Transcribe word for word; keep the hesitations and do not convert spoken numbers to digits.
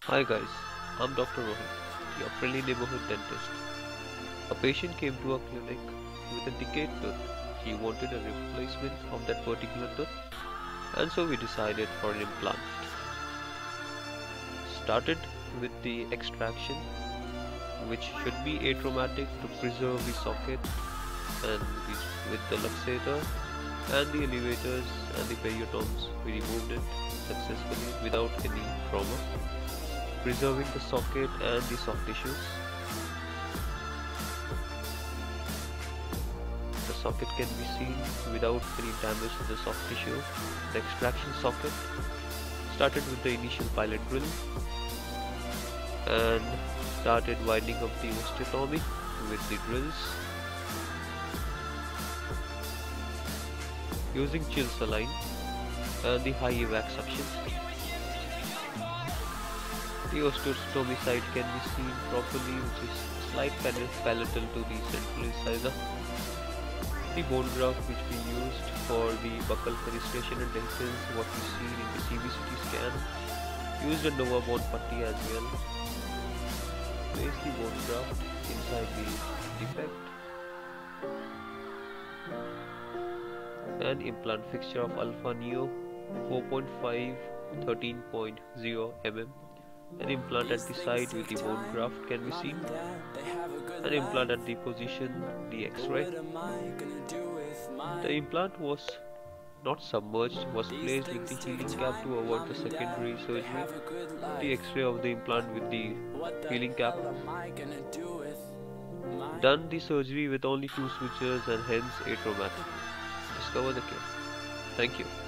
Hi guys, I'm Doctor Rohit, your friendly neighborhood dentist. A patient came to our clinic with a decayed tooth. He wanted a replacement of that particular tooth, and so we decided for an implant. Started with the extraction, which should be atraumatic to preserve the socket, and we, with the luxator and the elevators and the periodontums, we removed it successfully without any trauma, preserving the socket and the soft tissues. The socket can be seen without any damage to the soft tissue. The extraction socket started with the initial pilot drill and started winding up the osteotomy with the drills using chill saline and the high evac suction. The osteotomy site can be seen properly, which is slight palatal to the central incisor. The bone graft which we used for the buccal fenestration and dentils, what we see in the C B C T scan, used a Nova bone putty as well. Place the bone graft inside the defect and implant fixture of Alpha Neo four point five thirteen point zero millimeters. An implant at the side with the bone graft can be seen. An implant at the position, the X-ray. The implant was not submerged, was placed with the healing cap to avoid the secondary surgery. The X-ray of the implant with the healing cap. Done the surgery with only two sutures and hence atraumatic. Discover the cure. Thank you.